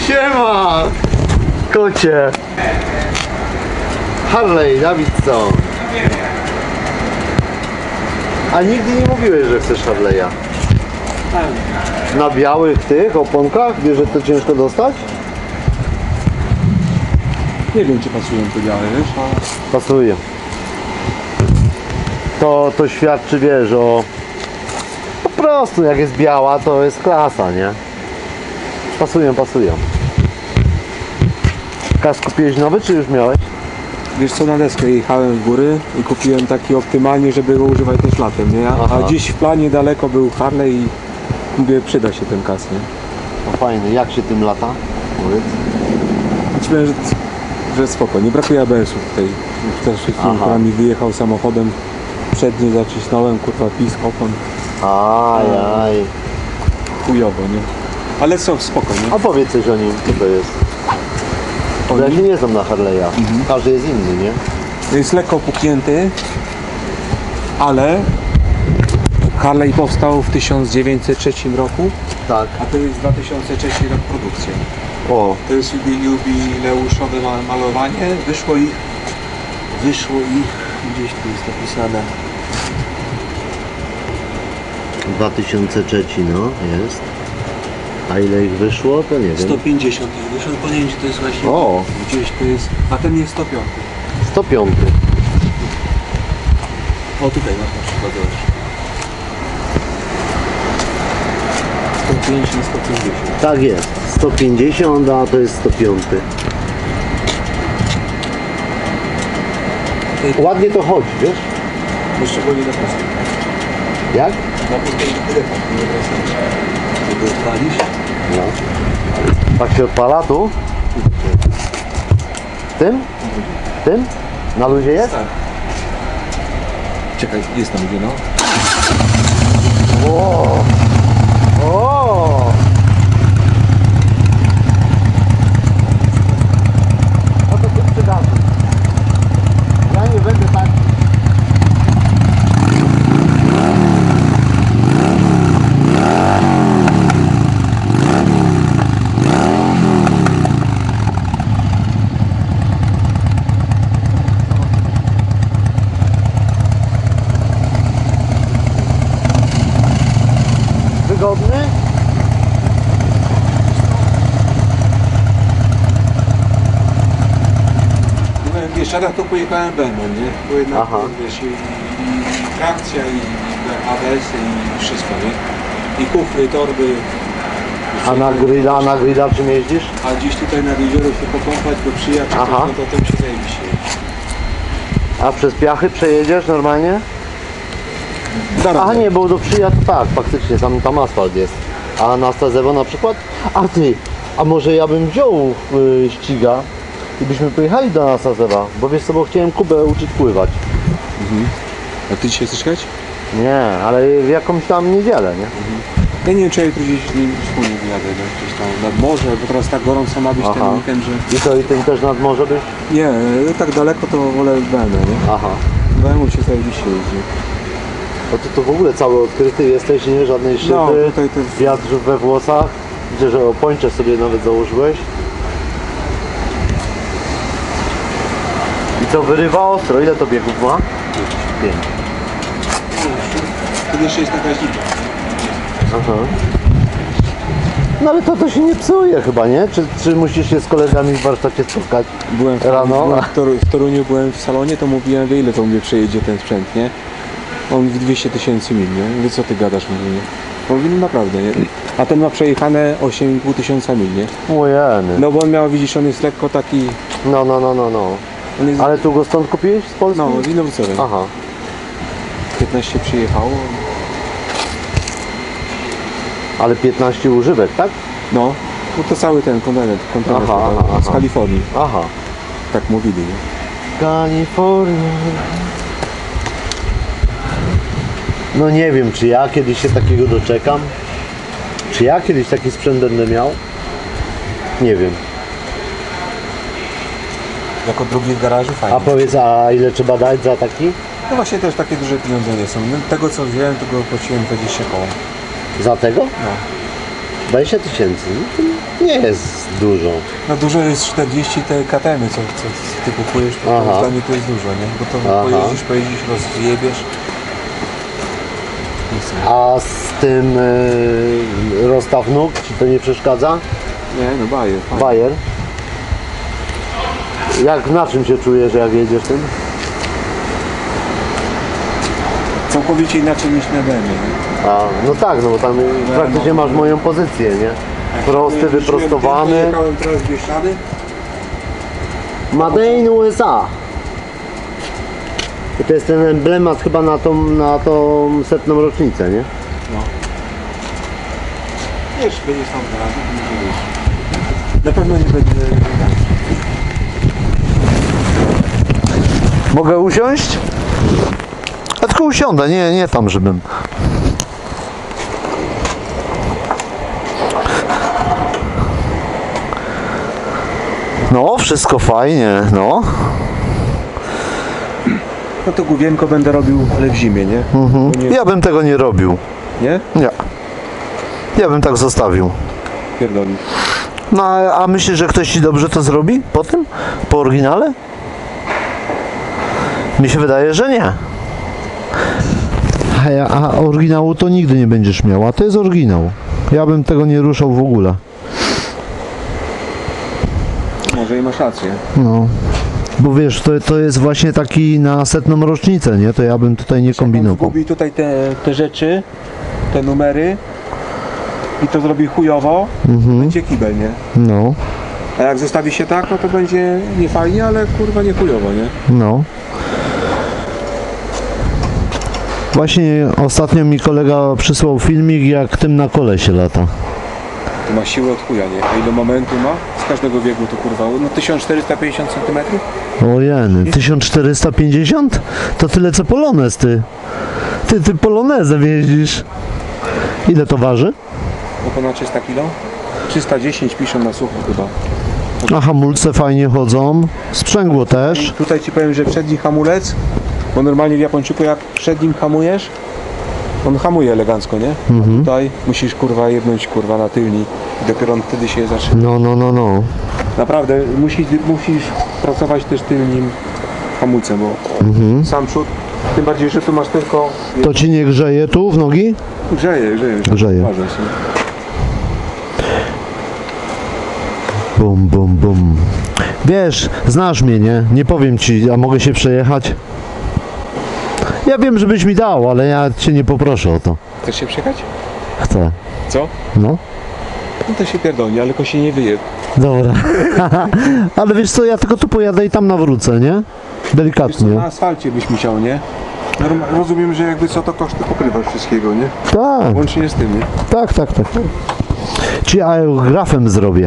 Siema! Kocie! Harley Davidson! A nigdy nie mówiłeś, że chcesz Harley'a? Tak. Na białych tych oponkach? Wiesz, że to ciężko dostać? Nie wiem, czy pasują te białe, wiesz, ale... Pasuje. To świadczy, wiesz, o... Po prostu jak jest biała, to jest klasa, nie? Pasują. Kask kupiłeś nowy, czy już miałeś? Wiesz co, na deskę jechałem w góry i kupiłem taki optymalnie, żeby go używać też latem, nie? Aha. A gdzieś w planie daleko był Harley i mówię, przyda się ten kask, nie? No fajny, jak się tym lata? Powiedz. Ci powiem, że spoko, nie brakuje ABS-ów tutaj. Też która mi wyjechał samochodem, przedni zacisnąłem, kurwa, pisk, opon, Ajaj. chujowo, nie? Ale co, spoko, nie? A powiedz coś o nim, co to jest? Bo ja się nie znam na Harley'a. Każdy jest inny, nie? Jest lekko puknięty, ale Harley powstał w 1903 roku, Tak. a to jest 2003 rok produkcji. O, To jest jubileuszowe malowanie. Wyszło ich gdzieś tu jest napisane. 2003, no, jest. A ile ich wyszło, to nie wiem. 150 ich wyszło, bo nie wiem, czy to jest właśnie O. gdzieś to jest, a ten jest 105. 105. O, tutaj masz na przykład, zobacz. 105 i 150. Tak jest. 150, a to jest 105. Ładnie to chodzi, wiesz? Szczególnie na prostym. Jak? Na prostym telefon, nie prostym. Żeby odpalić. No. Tak się odpala tu? Tym? Tym? Na luzie jest? Tak. Czekaj, jest tam gdzie, no. O! O! No to tym przydatny. Ja nie będę tak... Wygodny? Wiesz, raz to pojechałem Benem, nie? Bo jednak, Aha. wiesz, i trakcja, i ABS, i wszystko, nie? I kufry, torby. A na grilla czym jeździsz? A gdzieś tutaj na jezioro się pokąpać, bo przyjechać, Aha. no to tym się zajebiście. A przez piachy przejedziesz normalnie? Da A radę. nie, bo do Przyja to tak, faktycznie, tam asfalt jest. A na Stazewo na przykład? A ty, a może ja bym wziął ściga i byśmy pojechali do Nastazewa, bo wiesz co, bo chciałem Kubę uczyć pływać. A ty dzisiaj chcesz jechać? Nie, ale w jakąś tam niedzielę, nie? Ja nie wiem, czy ja jutro gdzieś wspólnie wyjadę, no, gdzieś tam nad morze, bo teraz tak gorąco ma być Aha. ten weekend, że... I to i ty też nad morze byś? Nie, tak daleko to wolę Benę, nie? Aha. Benu się zajebiście jeździ. No ty to w ogóle cały odkryty jesteś, nie? Żadnej szyby, No, tutaj to jest... wiatr we włosach. Widzę, że opończe sobie nawet założyłeś. I to wyrywa ostro. Ile to biegów ma? 5. Tu jeszcze jest taka zima. Aha. No ale to się nie psuje chyba, nie? Czy musisz się z kolegami w warsztacie spotkać? Byłem Rano? w Toruniu byłem w salonie, to mówiłem, wie ile to mnie przejedzie ten sprzęt, nie? On w 200 000 mil, nie? Mówię, co ty gadasz, mówię, nie? Mówię, no naprawdę, nie? A ten ma przejechane 8,5 tysiąca mil, nie? Ojeny. No bo on miał, widzisz, on jest lekko taki... No. On jest, Ale tu go stąd kupiłeś z Polski? no, z Inowicowem. Aha. 15 przyjechało. Ale 15 używek, tak? No, no to cały ten kontener Aha, z Kalifornii. Aha. Tak mówili, nie? Kalifornia. No nie wiem, czy ja kiedyś się takiego doczekam. Czy ja kiedyś taki sprzęt będę miał? Nie wiem. Jako drugi w garażu fajnie. A powiedz, a ile trzeba dać za taki? No właśnie też takie duże pieniądze nie są. No, tego co wziąłem, tego płaciłem 20 koło. Za tego? No. 20 tysięcy, no to nie jest dużo. No dużo jest 40 te KTM-y, co ty kupujesz, to Aha. dla mnie to jest dużo, nie? Bo to Aha. pojeździsz, rozjebiesz. Nie chcę. A z tym rozstaw nóg, ci to nie przeszkadza? Nie, no bajer. Bajer. Na czym się czujesz, jak jedziesz tym? Całkowicie inaczej niż na BMW, nie? A, no tak, no bo tam praktycznie masz moją pozycję, nie? Prosty, wyprostowany. Jechałem teraz w Bieszczady. Made in USA. I to jest ten emblemat chyba na tą 100. rocznicę, nie? No. Wiesz, będzie sam teraz, nie wiesz. Na pewno nie będzie. Mogę usiąść? A tylko usiądę, nie tam, żebym... No, wszystko fajnie, no. No to główienko będę robił, ale w zimie, nie? Bo nie, Ja bym tego nie robił. nie? Nie. Ja bym tak zostawił. Pierdoli. No, a myślisz, że ktoś ci dobrze to zrobi po tym? Po oryginale? Mi się wydaje, że nie. A oryginału to nigdy nie będziesz miał, a to jest oryginał. Ja bym tego nie ruszał w ogóle. Może i masz rację. No. Bo wiesz, to jest właśnie taki na 100. rocznicę, nie? To ja bym tutaj nie kombinował. Zgubi tutaj te rzeczy, te numery i to zrobi chujowo, będzie kibel, nie? No, A jak zostawi się tak, no to będzie nie fajnie, ale kurwa nie chujowo, nie? no. Właśnie ostatnio mi kolega przysłał filmik, jak tym na kole się lata. To ma siłę od chuja, nie? A ile momentu ma? Z każdego biegu to kurwa, no 1450 cm? O jeny, 1450? To tyle co Polonez, ty. Ty Polonezem jeździsz. Ile to waży? No ponad 300 kg? 310 piszą na sucho chyba. A hamulce fajnie chodzą. Sprzęgło też. Tutaj ci powiem, że przedni hamulec, bo normalnie w Japończyku jak przed nim hamujesz, on hamuje elegancko, nie? A tutaj musisz kurwa jebnąć kurwa na tylni i dopiero on wtedy się zaczyna. No. Naprawdę musisz pracować też tylnym hamulcem, bo sam przód, tym bardziej, że tu masz tylko... To ci nie grzeje tu w nogi? Grzeje. Grzeje. Uważaj się. Bum, bum, bum. Wiesz, znasz mnie, nie? Nie powiem ci, a mogę się przejechać? Ja wiem, żebyś mi dał, ale ja cię nie poproszę o to. Chcesz się przejechać? Chcę. Co? No. No to się pierdolnie, ale tylko się nie wyje. Dobra. Ale wiesz co, ja tylko tu pojadę i tam nawrócę, nie? Wiesz co, Delikatnie. na asfalcie byś musiał, nie? Rozumiem, że jakby co, to koszty pokrywasz wszystkiego, nie? Tak, Łącznie z tym, nie? tak. Ci aerografem zrobię.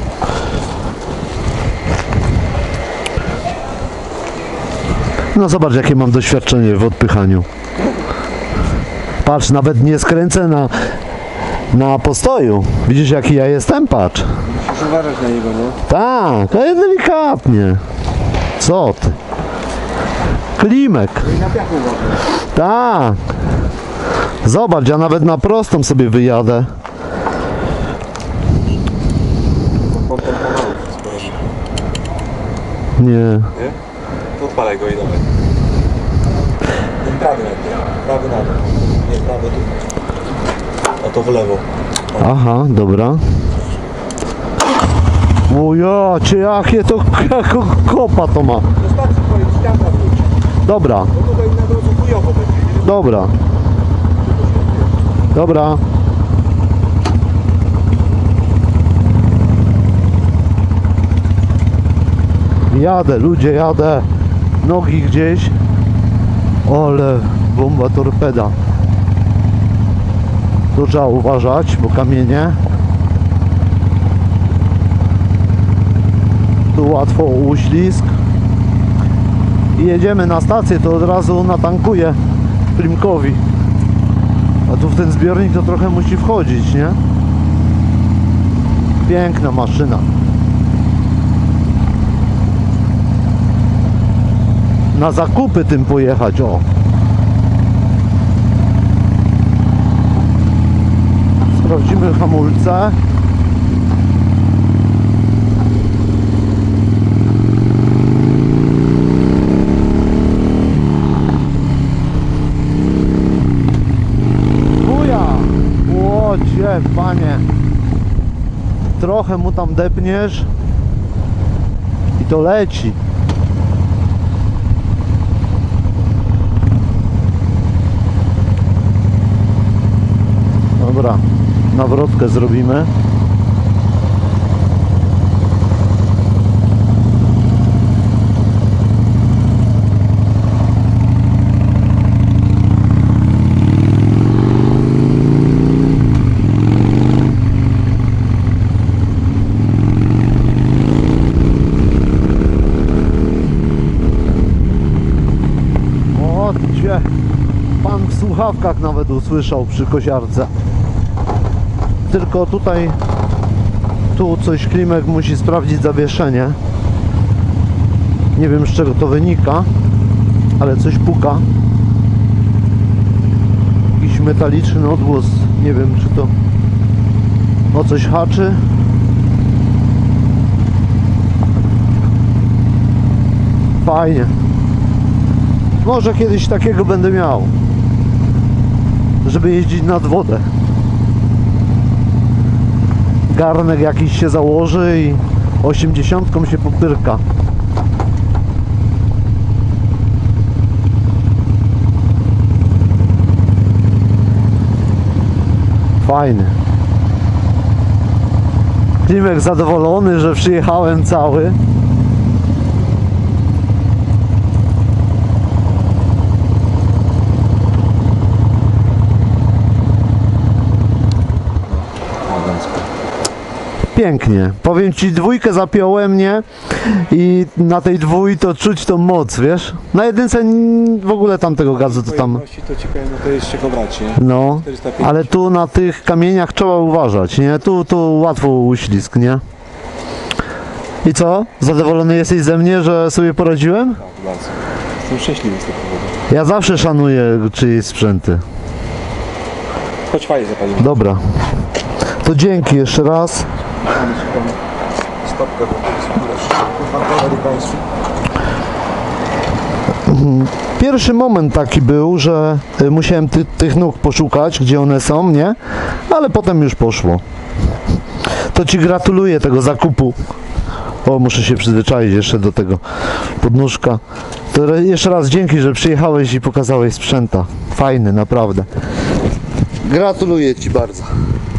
No zobacz, jakie mam doświadczenie w odpychaniu. Patrz, nawet nie skręcę na postoju. Widzisz, jaki ja jestem? Patrz. Musisz uważać na niego, nie? Tak, ale delikatnie. Co ty? Klimek. I na piachu można. Tak. Zobacz, ja nawet na prostą sobie wyjadę. Nie. Nie? To odpalaj go i dawaj. Prawy najpierw. Prawy na dół. Nie, prawy tu. A to w lewo. Aha, dobra. O ja cię, jakie to kopa to ma. Wystarczy twoje ściana wróć. Dobra, Bo tutaj na drodze chujowo będzie, nie? dobra. Dobra. Jadę, ludzie, jadę. Nogi gdzieś. Ale bomba torpeda. Tu trzeba uważać, bo kamienie. Tu łatwo uślizg. I jedziemy na stację, to od razu natankuję Klimkowi. A tu w ten zbiornik to trochę musi wchodzić, nie? Piękna maszyna. Na zakupy tym pojechać, o. sprawdzimy hamulce. Buja! Łocie, panie! Trochę mu tam depniesz i to leci. Dobra, nawrotkę zrobimy. O, gdzie? Pan w słuchawkach nawet usłyszał przy kosiarce. Tylko tutaj tu coś Klimek musi sprawdzić zawieszenie. Nie wiem, z czego to wynika, ale coś puka. Jakiś metaliczny odgłos. Nie wiem, czy to o coś haczy. Fajnie. Może kiedyś takiego będę miał, żeby jeździć nad wodę. Garnek jakiś się założy i 80 się popyrka. Fajny. Klimek zadowolony, że przyjechałem cały. Pięknie. Powiem Ci, dwójkę zapiąłem, nie? I na tej dwój to czuć tą moc, wiesz? Na jedynce w ogóle tamtego gazu to tam... To ci powiem, no to jest czego brać, nie? No, 405. ale tu na tych kamieniach trzeba uważać, nie? Tu łatwo uślizg, nie? I co? Zadowolony jesteś ze mnie, że sobie poradziłem? Tak, bardzo. Jestem szczęśliwy z tego powodu. Ja zawsze szanuję czyjeś sprzęty. Chodź fajnie zapalimy. Dobra. To dzięki jeszcze raz. Stopkę, bo Państwu. Pierwszy moment taki był, że musiałem tych nóg poszukać, gdzie one są, nie? Ale potem już poszło. To Ci gratuluję tego zakupu. O, muszę się przyzwyczaić jeszcze do tego podnóżka. To jeszcze raz dzięki, że przyjechałeś i pokazałeś sprzęta. Fajny, naprawdę. Gratuluję Ci bardzo.